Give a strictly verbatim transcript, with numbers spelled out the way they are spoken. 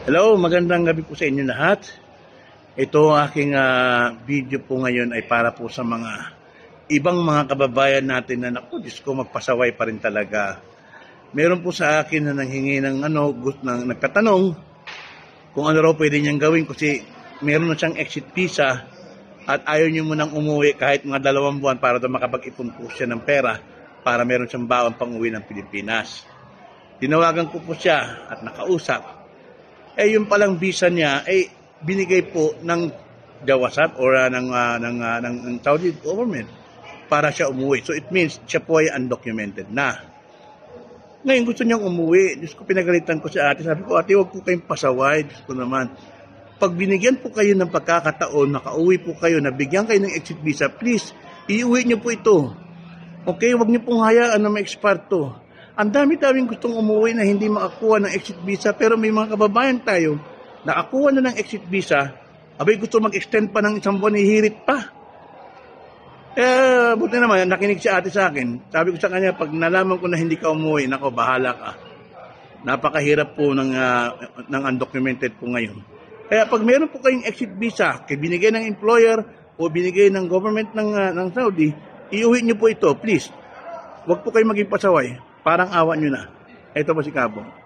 Hello, magandang gabi po sa inyo lahat. Ito aking uh, video po ngayon ay para po sa mga ibang mga kababayan natin na naku, Diyos ko, magpasaway pa rin talaga. Meron po sa akin na nanghingi ng ano, gusto nang nagtatanong kung ano raw pwede niyang gawin kasi meron na siyang exit visa at ayaw niyo munang umuwi kahit mga dalawang buwan para daw makapag-ipon po siya ng pera para meron siyang baon pang uwi ng Pilipinas. Tinawagan ko po siya at nakausap. Eh yung palang visa niya ay eh, binigay po ng Jawasat or uh, ng, uh, ng, uh, ng, ng Saudi government para siya umuwi. So it means siya po ay undocumented na. Ngayon gusto niyang umuwi. Diyos ko, pinagalitan ko si ate. Sabi ko, ate, huwag po kayong pasaway. Diyos ko naman. Pag binigyan po kayo ng pagkakataon, nakauwi po kayo, nabigyan kayo ng exit visa, please, iuwi niyo po ito. Okay, huwag niyo pong hayaan na ma-expire to. Ang dami-daming gustong umuwi na hindi makakuha ng exit visa, pero may mga kababayan tayo, nakakuha na ng exit visa, abay gusto mag-extend pa ng isang buwan, hihirit pa. Eh, buti naman, nakinig si ate sa akin. Sabi ko sa kanya, pag nalaman ko na hindi ka umuwi, nako, bahala ka. Napakahirap po ng, uh, ng undocumented po ngayon. Kaya pag meron po kayong exit visa, kay binigay ng employer o binigay ng government ng, uh, ng Saudi, iuwi niyo po ito, please. Huwag po kayong maging pasaway. Parang awa nyo na. Ito po si Kabong.